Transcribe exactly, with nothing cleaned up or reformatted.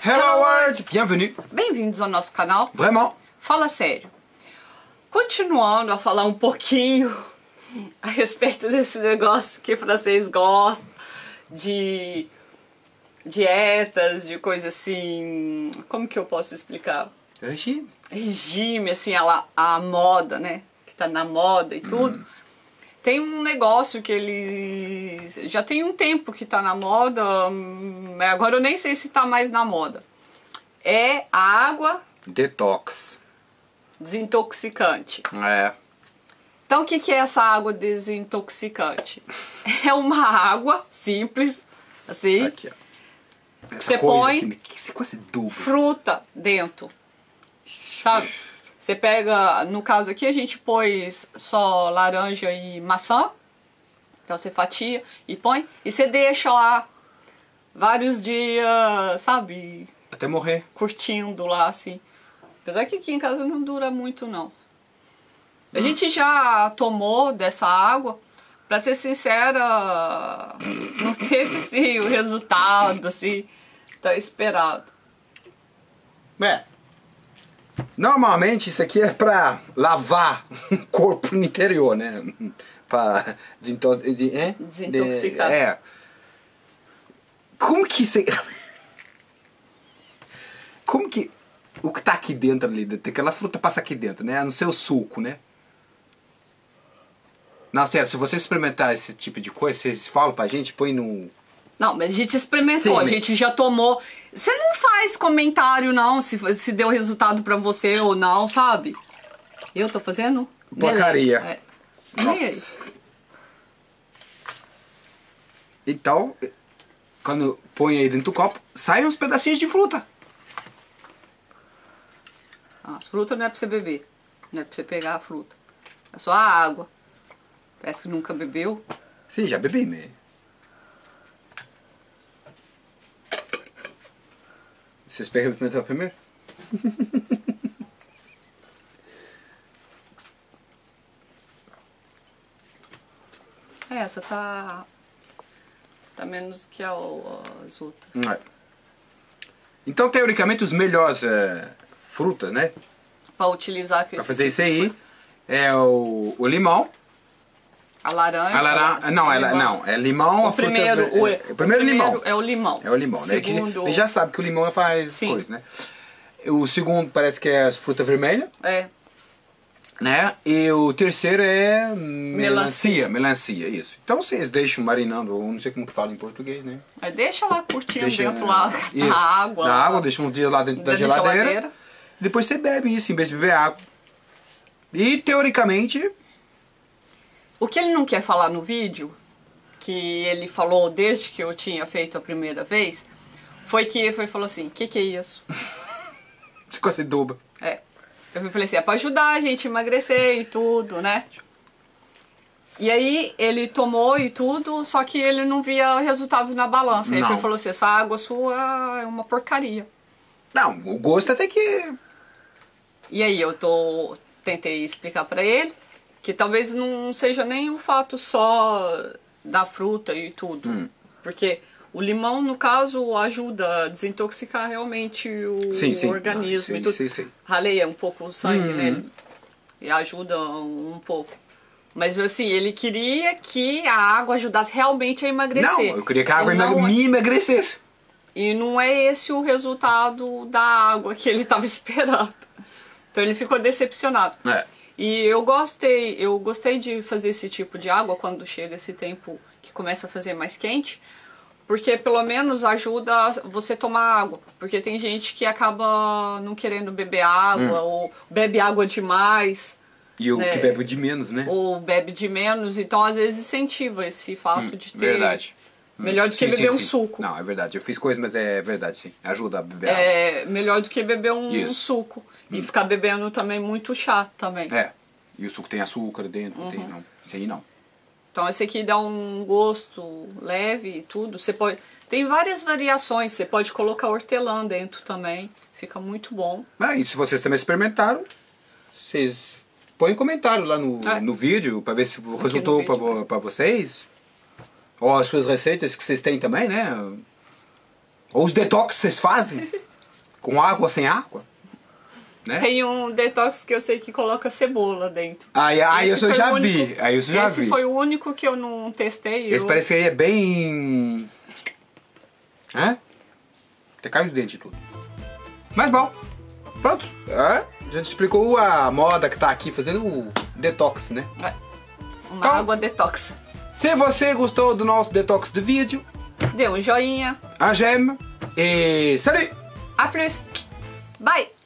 Hello World! Bienvenue! Bem-vindos ao nosso canal. Vraiment! Fala sério. Continuando a falar um pouquinho a respeito desse negócio que francês gosta, de dietas, de coisa assim... Como que eu posso explicar? Regime. Regime, assim, a, a moda, né? Que tá na moda e tudo. Hum. Tem um negócio que ele já tem um tempo que tá na moda, agora eu nem sei se tá mais na moda. É a água... Detox. Desintoxicante. É. Então o que, que é essa água desintoxicante? É uma água simples, assim. Aqui, ó. Essa você coisa põe aqui, que coisa dupla. Fruta dentro, sabe? Você pega, no caso aqui a gente pôs só laranja e maçã. Então você fatia e põe. E você deixa lá vários dias, sabe? Até morrer. Curtindo lá, assim. Apesar que aqui em casa não dura muito, não. A hum. gente já tomou dessa água. Pra ser sincera, não teve, assim, o resultado, assim, tá esperado. É. Normalmente isso aqui é pra lavar o corpo no interior, né? Pra desinto de, é? desintoxicar. De, é. Como que isso... Como que... O que tá aqui dentro ali, aquela fruta passa aqui dentro, né? No seu suco, né? Não, sério, se você experimentar esse tipo de coisa, vocês falam pra gente, põe no... Não, mas a gente experimentou, Sim, a gente já tomou. Você não faz comentário, não, se, se deu resultado pra você ou não, sabe? Eu tô fazendo? Porcaria. É. Nossa. Então, quando põe aí dentro do copo, saem uns pedacinhos de fruta. As frutas não é pra você beber, não é pra você pegar a fruta. É só a água. Parece que nunca bebeu. Sim, já bebi, né? Vocês experimentaram primeiro? É, essa tá... Tá menos que a, as outras. É. Então, teoricamente, os melhores é, frutas, né? Pra utilizar... Pra fazer tipo isso aí, é o, o limão. A laranja. A laranja, não, ela, não, é limão, o a fruta, primeiro, é, o, é, o primeiro o limão. primeiro é o limão. É o limão, né? Segundo... Que a gente já sabe que o limão faz Sim. coisa, né? O segundo parece que é a fruta vermelha. É. Né? E o terceiro é Melancia. melancia, melancia, isso. Então vocês deixam marinando, ou não sei como que fala em português, né? É, deixa lá curtindo deixa, dentro lá, isso, na água. Na água, deixa uns dias lá dentro da geladeira, geladeira. Depois você bebe isso, em vez de beber água. E, teoricamente... O que ele não quer falar no vídeo, que ele falou desde que eu tinha feito a primeira vez, foi que ele falou assim, o que que é isso? Ficou assim, duba. É. Eu falei assim, é pra ajudar a gente a emagrecer e tudo, né? E aí ele tomou e tudo, só que ele não via resultados na balança. Aí ele falou assim, essa água sua é uma porcaria. Não, o gosto até que... E aí eu tô tentei explicar pra ele que talvez não seja nem o fato só da fruta e tudo. Hum. Porque o limão, no caso, ajuda a desintoxicar realmente o sim, sim. organismo ah, e tudo. Sim, sim. Raleia um pouco o sangue, hum. né? E ajuda um, um pouco. Mas assim, ele queria que a água ajudasse realmente a emagrecer. Não, eu queria que a água não, me emagrecesse. E não é esse o resultado da água que ele estava esperando. Então ele ficou decepcionado. É. E eu gostei, eu gostei de fazer esse tipo de água quando chega esse tempo que começa a fazer mais quente, porque pelo menos ajuda você tomar água. Porque tem gente que acaba não querendo beber água, hum. ou bebe água demais. E o né? que bebe de menos, né? Ou bebe de menos, então às vezes incentiva esse fato hum, de ter... Verdade. Melhor do que sim, beber sim, um sim. suco. Não, é verdade. Eu fiz coisas, mas é verdade, sim. Ajuda a beber é água. Melhor do que beber um, um suco. Hum. E ficar bebendo também muito chá também. É. E o suco tem açúcar dentro, uhum. tem não. Isso aí não. Então esse aqui dá um gosto leve e tudo. Você pode... Tem várias variações. Você pode colocar hortelã dentro também. Fica muito bom. Ah, e se vocês também experimentaram, vocês põem comentário lá no, é. no vídeo para ver se aqui resultou para vocês. Ou as suas receitas que vocês têm também, né? Ou os detox que vocês fazem. Com água ou sem água? Né? Tem um detox que eu sei que coloca cebola dentro. Aí, aí Esse eu foi já o único- vi. Aí eu já Esse vi. foi o único que eu não testei. Esse eu... parece que aí é bem... Hã? Até cai os dentes e tudo. Mas bom. Pronto. É, a gente explicou a moda que tá aqui fazendo o detox, né? É, Uma Então- água detox. Se você gostou do nosso detox do vídeo, Dê um joinha. a gem e salut! A plus. Bye!